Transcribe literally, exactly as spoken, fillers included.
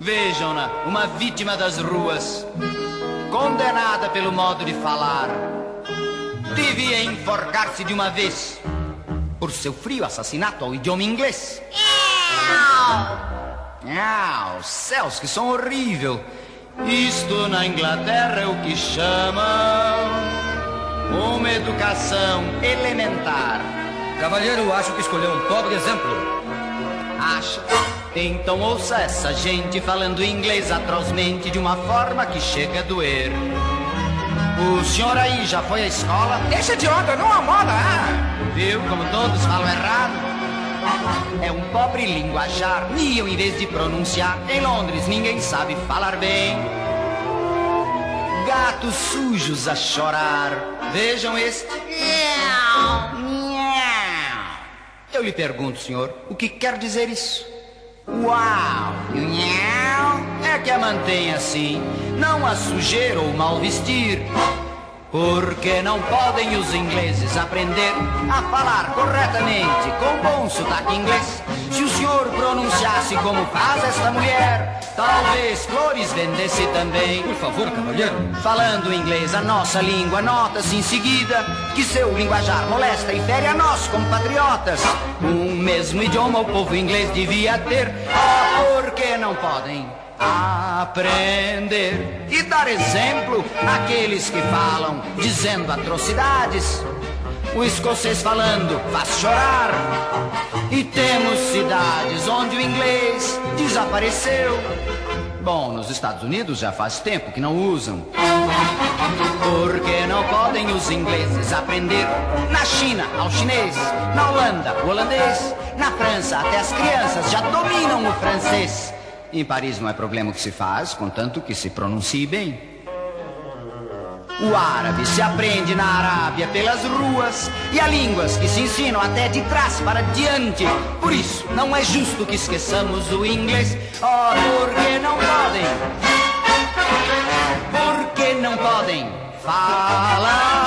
Vejam-na, uma vítima das ruas, condenada pelo modo de falar. Devia enforcar-se de uma vez por seu frio assassinato ao idioma inglês. Ah, os céus, que som horrível! Isto na Inglaterra é o que chamam uma educação elementar. Cavalheiro, acho que escolheu um pobre exemplo. Acha? Então ouça essa gente falando inglês atrozmente de uma forma que chega a doer. O senhor aí já foi à escola? Deixa de onda, não amola! Viu como todos falam errado? É um pobre linguajar, niam em vez de pronunciar. Em Londres ninguém sabe falar bem. Gatos sujos a chorar. Vejam este. Eu lhe pergunto, senhor, o que quer dizer isso? Uau! É que a mantém assim, não a sujeira ou mal vestir. Porque não podem os ingleses aprender a falar corretamente com bom sotaque inglês. Se o senhor pronunciasse como faz esta mulher, talvez flores vendesse também. Por favor, cavalheiro. Falando inglês, a nossa língua, nota-se em seguida que seu linguajar molesta e fere a nós compatriotas. Um mesmo idioma o povo inglês devia ter. Ah, por que não podem aprender e dar exemplo àqueles que falam dizendo atrocidades? O escocês falando faz chorar. E temos cidades onde o inglês desapareceu. Bom, nos Estados Unidos já faz tempo que não usam. Porque não podem os ingleses aprender na China ao chinês, na Holanda o holandês, na França até as crianças já dominam o francês. Em Paris não é problema o que se faz, contanto que se pronuncie bem. O árabe se aprende na Arábia pelas ruas, e há línguas que se ensinam até de trás para diante. Por isso, não é justo que esqueçamos o inglês. Oh, porque não podem, porque não podem falar